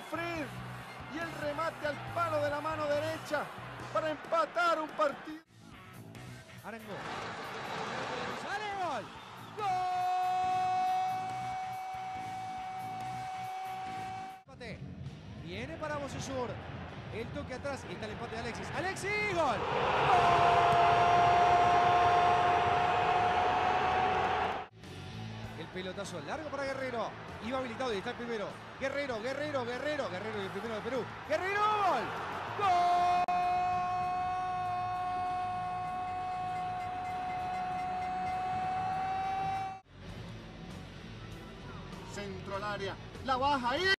sufrir. Y el remate al palo de la mano derecha para empatar un partido. Arango. ¡Sale gol! ¡Gol! Viene para Bocellur. El toque atrás y está el empate de Alexis. ¡Alexis! ¡Gol! ¡Gol! El pelotazo largo para Guerrero. Iba habilitado y está el primero. Guerrero y el primero de Perú. ¡Guerrero! ¡Gol! ¡Gol! Centro al área. La baja ahí.